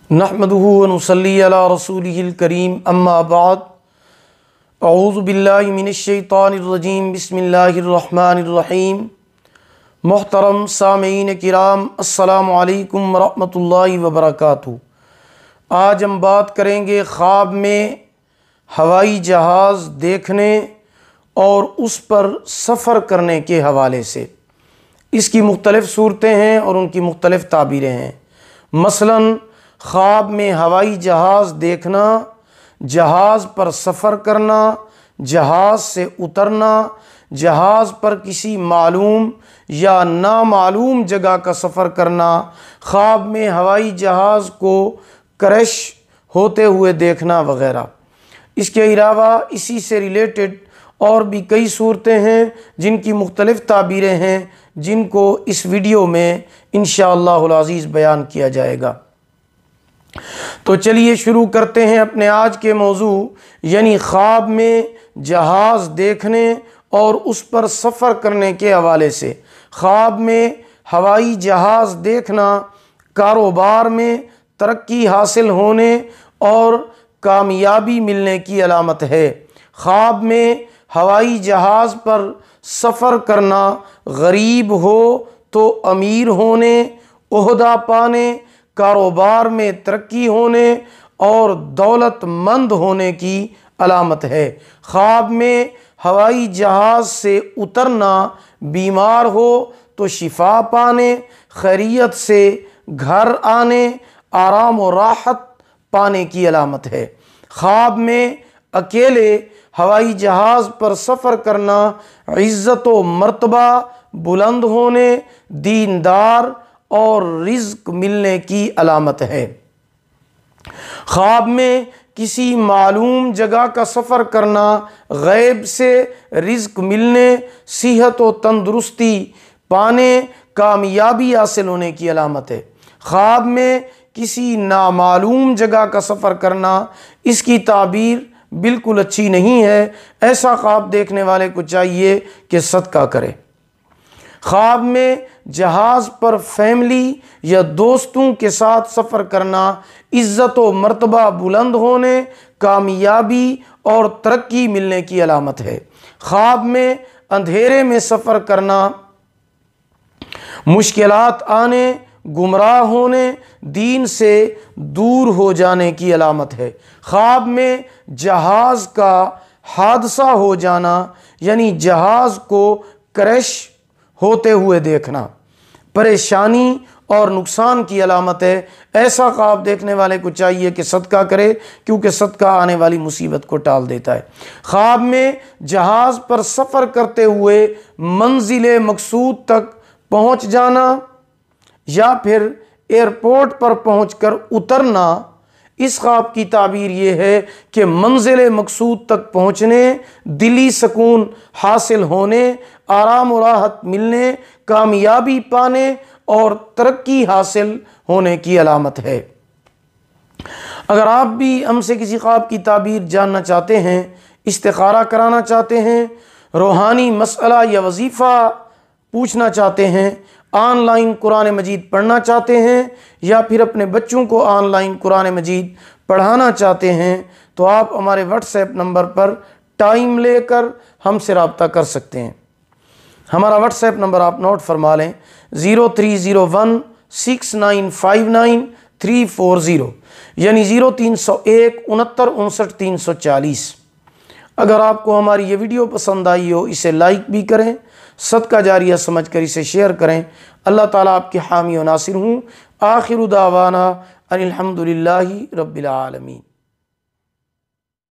नहमदुहु व नुसल्ली अला रसूलिहिल करीम अम्मा बाद अऊज़ु बिल्लाहि मिनश्शैतानिर रजीम बिस्मिल्लाहिर रहमानिर रहीम। मोहतरम सामीन किराम अस्सलामु अलैकुम व रहमतुल्लाहि व बरकातुहू। आज हम बात करेंगे ख्वाब में हवाई जहाज़ देखने और उस पर सफ़र करने के हवाले से। इसकी मुख्तलिफ सूरतें हैं और उनकी मुख्तलिफ ताबीरें हैं। मसलन ख्वाब में हवाई जहाज़ देखना, जहाज़ पर सफ़र करना, जहाज़ से उतरना, जहाज़ पर किसी मालूम या नामालूम जगह का सफ़र करना, ख्वाब में हवाई जहाज़ को क्रैश होते हुए देखना वग़ैरह। इसके अलावा इसी से रिलेटेड और भी कई सूरतें हैं जिनकी मुख्तलिफ ताबीरें हैं, जिनको इस वीडियो में इंशाअल्लाहुल अज़ीज़ बयान किया जाएगा। तो चलिए शुरू करते हैं अपने आज के मौजू, यानी ख्वाब में जहाज़ देखने और उस पर सफ़र करने के हवाले से। ख्वाब में हवाई जहाज़ देखना कारोबार में तरक्की हासिल होने और कामयाबी मिलने की अलामत है। ख्वाब में हवाई जहाज़ पर सफ़र करना गरीब हो तो अमीर होने, ओहदा पाने, कारोबार में तरक्की होने और दौलतमंद होने की अलामत है। ख्वाब में हवाई जहाज़ से उतरना बीमार हो तो शिफा पाने, खैरियत से घर आने, आराम और राहत पाने की अलामत है। ख्वाब में अकेले हवाई जहाज़ पर सफ़र करना इज़्ज़त व मर्तबा बुलंद होने, दीनदार और रिज़्क मिलने की अलामत है। ख्वाब में किसी मालूम जगह का सफ़र करना गैब से रिज़्क मिलने, सेहत व तंदुरुस्ती पाने, कामयाबी हासिल होने की अलामत है। ख्वाब में किसी नामालूम जगह का सफ़र करना, इसकी ताबीर बिल्कुल अच्छी नहीं है। ऐसा ख्वाब देखने वाले को चाहिए कि सदका करे। ख्वाब में जहाज़ पर फैमिली या दोस्तों के साथ सफ़र करना इज़्ज़त व मर्तबा बुलंद होने, कामयाबी और तरक्की मिलने की अलामत है। ख्वाब में अंधेरे में सफ़र करना मुश्किलात आने, गुमराह होने, दीन से दूर हो जाने की अलामत है। ख्वाब में जहाज़ का हादसा हो जाना, यानी जहाज़ को क्रैश होते हुए देखना परेशानी और नुकसान की अलामत है। ऐसा ख्वाब देखने वाले को चाहिए कि सदका करे, क्योंकि सदका आने वाली मुसीबत को टाल देता है। ख्वाब में जहाज़ पर सफ़र करते हुए मंजिल मकसूद तक पहुँच जाना या फिर एयरपोर्ट पर पहुंचकर उतरना, इस ख्वाब की ताबीर ये है कि मंजिल मकसूद तक पहुंचने, दिली सुकून हासिल होने, आराम और राहत मिलने, कामयाबी पाने और तरक्की हासिल होने की अलामत है। अगर आप भी हमसे किसी ख्वाब की ताबीर जानना चाहते हैं, इस्तिखारा कराना चाहते हैं, रूहानी मसला या वजीफ़ा पूछना चाहते हैं, ऑनलाइन कुरान मजीद पढ़ना चाहते हैं या फिर अपने बच्चों को ऑनलाइन कुरान मजीद पढ़ाना चाहते हैं, तो आप हमारे व्हाट्सएप नंबर पर टाइम लेकर हमसे रब्ता कर सकते हैं। हमारा व्हाट्सएप नंबर आप नोट फरमा लें, 0301 6959 340, यानी 0301 69 59 340। अगर आपको हमारी ये वीडियो पसंद आई हो, इसे लाइक भी करें, सदका जारिया समझकर इसे शेयर करें। अल्लाह ताला आपके हामी व नासिर हूँ। आखिर दावाना अनिल हम्दुलिल्लाहि रब्बिल आलमीन।